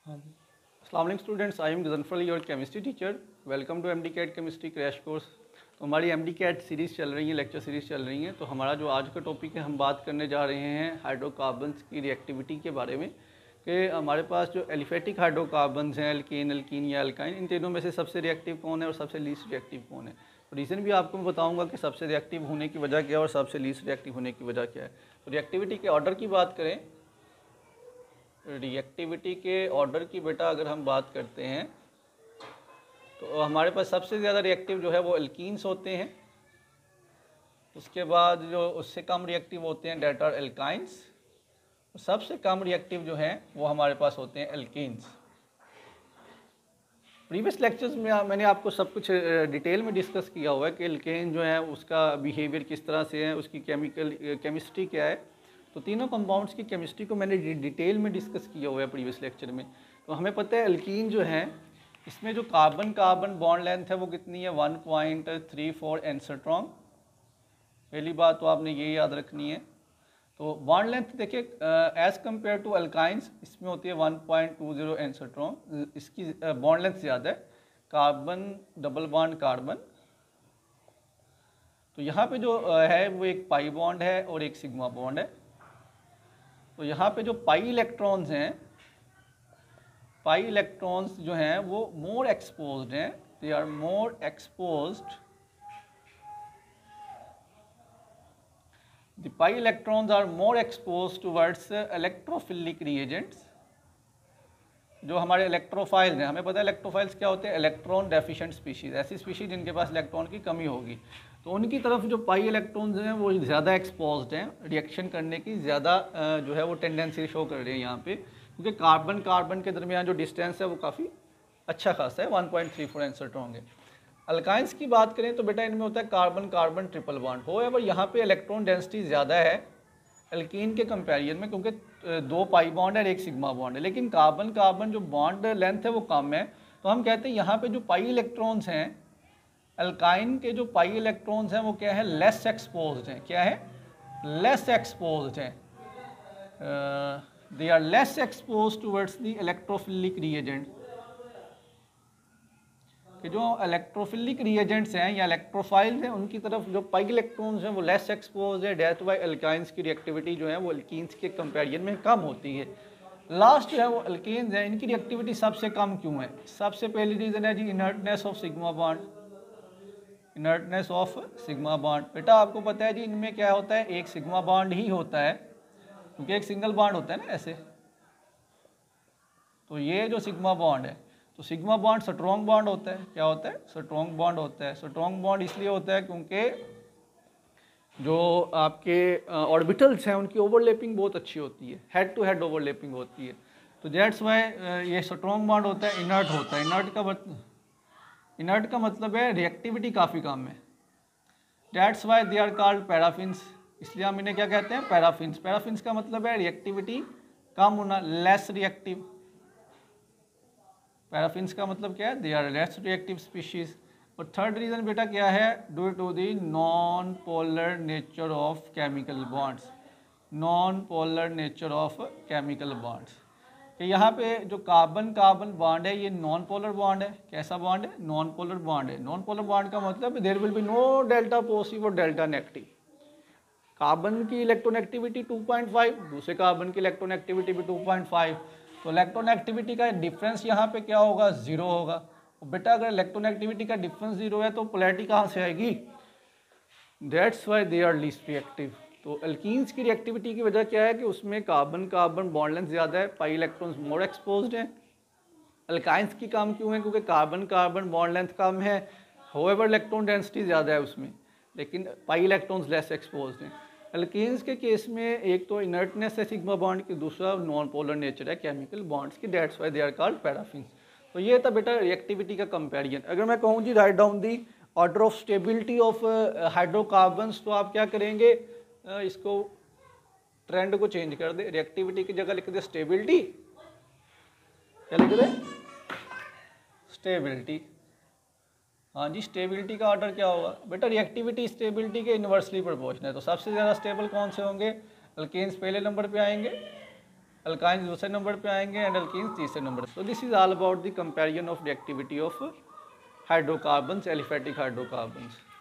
हाँ। अस्सलाम वालेकुम students, I am Ghazanfar your chemistry teacher. Welcome to MD CAT chemistry crash course. तो हमारी एमडी कैट सीरीज़ चल रही है, लेक्चर सीरीज़ चल रही है। तो हमारा जो आज का टॉपिक है, हम बात करने जा रहे हैं हाइड्रोकार्बन्स की रिएक्टिविटी के बारे में कि हमारे पास जो एलिफेटिक हाइड्रोकार्बन्स हैं, एल्केन, अल्कीन या अल्काइन, इन तीनों में से सबसे रिएक्टिव कौन है और सबसे लीस्ट रिएक्टिव कौन है। तो रीज़न भी आपको मैं बताऊँगा कि सबसे रिएक्टिव होने की वजह क्या है और सबसे लीस्ट रिएक्टिव होने की वजह क्या है। तो रिएक्टिविटी के ऑर्डर की बात करें, रिएक्टिविटी के ऑर्डर की बेटा अगर हम बात करते हैं तो हमारे पास सबसे ज़्यादा रिएक्टिव जो है वो एल्कीन्स होते हैं। उसके बाद जो उससे कम रिएक्टिव होते हैं डेट आर एल्काइंस। सबसे कम रिएक्टिव जो हैं वो हमारे पास होते हैं एल्कीन्स। प्रीवियस लेक्चर्स में मैंने आपको सब कुछ डिटेल में डिस्कस किया हुआ है कि एल्केन जो है उसका बिहेवियर किस तरह से है, उसकी केमिस्ट्री क्या है। तो तीनों कंपाउंड्स की केमिस्ट्री को मैंने डिटेल में डिस्कस किया हुआ है प्रीवियस लेक्चर में। तो हमें पता है एल्कीन जो है इसमें जो कार्बन कार्बन बॉन्ड लेंथ है वो कितनी है, 1.34 एंगस्ट्रॉम। पहली बात तो आपने ये याद रखनी है। तो बॉन्ड लेंथ देखिए एज़ कम्पेयर टू अल्काइंस इसमें होती है 1.20 एंगस्ट्रॉम, इसकी बॉन्ड लेंथ ज़्यादा है। कार्बन डबल बॉन्ड कार्बन, तो यहाँ पे जो है वो एक पाई बॉन्ड है और एक सिग्मा बॉन्ड है। तो यहाँ पे जो पाई इलेक्ट्रॉन्स हैं, पाई इलेक्ट्रॉन्स जो हैं वो मोर एक्सपोज्ड हैं, they are more exposed. The pi electrons are more exposed towards electrophilic reagents. जो हमारे इलेक्ट्रोफाइल्स हैं, हमें पता है इलेक्ट्रोफाइल्स क्या होते हैं, इलेक्ट्रॉन डेफिशिएंट स्पीशीज, ऐसी स्पीशीज जिनके पास इलेक्ट्रॉन की कमी होगी। तो उनकी तरफ जो पाई इलेक्ट्रॉन्स हैं वो ज़्यादा एक्सपोज्ड हैं, रिएक्शन करने की ज़्यादा जो है वो टेंडेंसी शो कर रही है यहाँ पे, क्योंकि कार्बन कार्बन के दरमियान जो डिस्टेंस है वो काफ़ी अच्छा खासा है, 1.34 एंगस्ट्रॉम है। अल्काइंस की बात करें तो बेटा इनमें होता है कार्बन कार्बन ट्रिपल बॉन्ड हो, पर यहाँ पे इलेक्ट्रॉन डेंसिटी ज़्यादा है एल्कीन के कंपैरिजन में, क्योंकि 2 पाई बॉन्ड है और 1 सिग्मा बॉन्ड है। लेकिन कार्बन कार्बन जो बॉन्ड लेंथ है वो कम है। तो हम कहते हैं यहाँ पे जो पाई इलेक्ट्रॉन्स हैं, अल्काइन के जो पाई इलेक्ट्रॉन्स हैं वो क्या है, लेस एक्सपोज्ड हैं। क्या है, लेस एक्सपोज्ड हैं। They are less exposed towards the electrophilic reagent. कि जो इलेक्ट्रोफिलिक रिएजेंट्स हैं या इलेक्ट्रोफाइल्स हैं उनकी तरफ जो पाई इलेक्ट्रॉन्स हैं वो लेस एक्सपोज है। डेट बाय अल्काइंस की रिएक्टिविटी जो है वो एल्कीन्स के कंपैरिजन में कम होती है। लास्ट जो है वो एल्केन्स हैं, इनकी रिएक्टिविटी सबसे कम क्यों है। सबसे पहली रीज़न है जी inertness of sigma bond, inertness of sigma bond. बेटा आपको पता है जी इनमें क्या होता है, एक सिग्मा बॉन्ड ही होता है, क्योंकि एक सिंगल बॉन्ड होता है ना ऐसे। तो ये जो सिग्मा बॉन्ड है, तो सिग्मा बॉन्ड स्ट्रॉन्ग बॉन्ड होता है। क्या होता है, स्ट्रॉन्ग बॉन्ड होता है। स्ट्रॉन्ग बॉन्ड इसलिए होता है क्योंकि जो आपके ऑर्बिटल्स हैं उनकी ओवरलैपिंग बहुत अच्छी होती है, हेड टू हेड ओवरलैपिंग होती है। तो दैट्स वाई ये स्ट्रॉन्ग बॉन्ड होता है, इनर्ट होता है। इनर्ट का मतलब है रिएक्टिविटी काफ़ी कम है। That's why they are called paraffins, इसलिए हम इन्हें क्या कहते हैं, पैराफिन्स। पैराफिन्स का मतलब है रिएक्टिविटी कम होना, लेस रिएक्टिव। पैराफिन्स का मतलब क्या है, they are less reactive species. और थर्ड रीज़न बेटा क्या है, due to the non polar nature of chemical bonds. Non polar nature of chemical bonds, कि यहाँ पे जो कार्बन कार्बन बॉन्ड है ये नॉन पोलर बॉन्ड है। कैसा बॉन्ड है, नॉन पोलर बॉन्ड है। नॉन पोलर बॉन्ड का मतलब there will be no delta positive और डेल्टा नेगेटिव। कार्बन की इलेक्ट्रोनेगेटिविटी 2.5, दूसरे कार्बन की इलेक्ट्रोनेगेटिविटी भी 2.5। तो इलेक्ट्रोनेगेटिविटी का डिफरेंस यहाँ पे क्या होगा, 0 होगा। और बेटा अगर इलेक्ट्रोनेगेटिविटी का डिफरेंस 0 है तो पोलैरिटी कहाँ से आएगी, that's why they are least reactive. तो एल्कीन्स की रिएक्टिविटी की वजह क्या है कि उसमें कार्बन कार्बन बॉन्ड लेंथ ज़्यादा है, पाई इलेक्ट्रॉन्स मोर एक्सपोज्ड हैं। अल्काइंस की कम क्यों है, क्योंकि कार्बन कार्बन बॉन्ड लेंथ कम है, होवेवर इलेक्ट्रॉन डेंसिटी ज़्यादा है उसमें, लेकिन पाई इलेक्ट्रॉन्स लेस एक्सपोज्ड हैं। एल्कीन्स के केस में एक तो इनर्टनेस है सिग्मा बॉन्ड की, दूसरा नॉन पोलर नेचर है केमिकल बॉन्ड्स की, that's why they are called paraffins. तो ये था बेटा रिएक्टिविटी का कंपैरिजन। अगर मैं कहूँ जी write down the order of stability of hydrocarbons, तो आप क्या करेंगे, इसको ट्रेंड को चेंज कर दे, रिएक्टिविटी की जगह लिख दे स्टेबिलिटी। क्या लिख दे, स्टेबिलिटी। हाँ जी, स्टेबिलिटी का ऑर्डर क्या होगा बेटा, रिएक्टिविटी स्टेबिलिटी के इन्वर्सली प्रोपोर्शनल है। तो सबसे ज़्यादा स्टेबल कौन से होंगे, अल्केन्स पहले नंबर पे आएंगे, अल्काइन दूसरे नंबर पे आएंगे एंड अल्कीन्स तीसरे नंबर। तो this is all about the comparison of reactivity of hydrocarbons, aliphatic hydrocarbons.